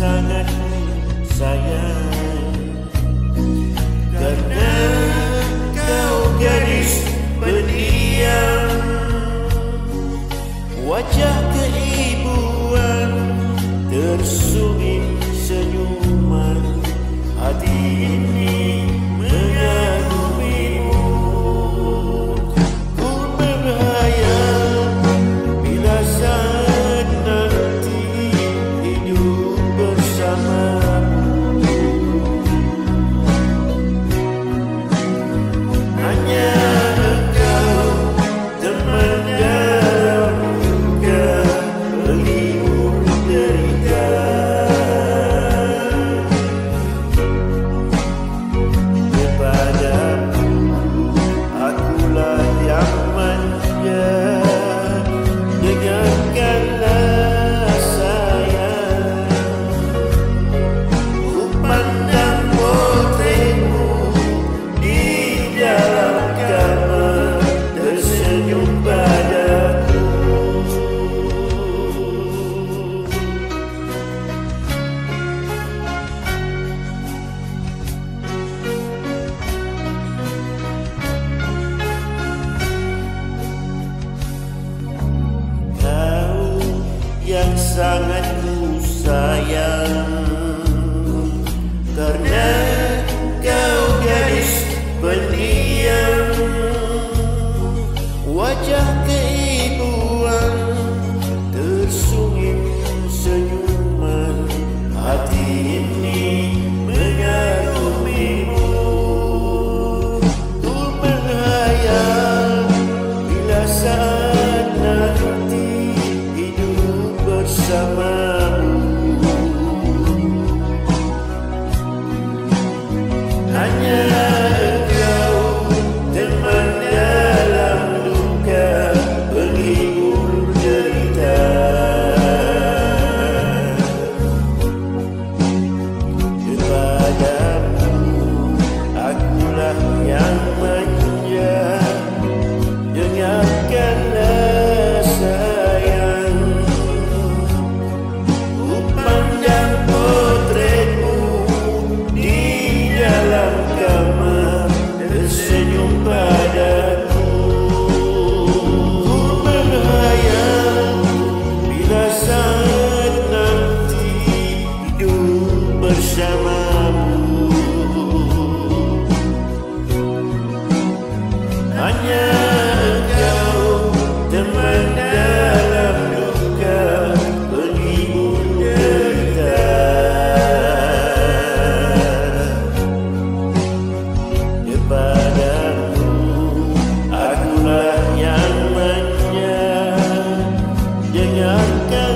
sangat sayang, karena kau gadis pendiam, wajah keibuan tersungging senyuman, hati ini mengagumimu. Ku berhayal bila saat nanti hidup bersamamu, hanya engkau teman dalam duka, pelipur derita. Kepadamu akulah yang manja, dengarkanlah sayang. Ku pandang potretmu di dalam kamar, tersenyum padaku. Kau yang sangat ku sayang, karena kau gadis pendiam, wajah keibuan tersungging senyuman, hati ini mengagumimu. Ku berhayal bila saat nanti hidup bersamamu, hanya engkau teman dalam duka, penghibur derita. Kepadamu akulah yang manja, dengarkanlah sayang. Ku pandang potretmu di dalam kamar, tersenyum padaku. Ku berhayal bila saat nanti hidup bersamamu, hanya engkau teman dalam duka, penghibur derita. Kepadamu akulah yang manja, dengarkan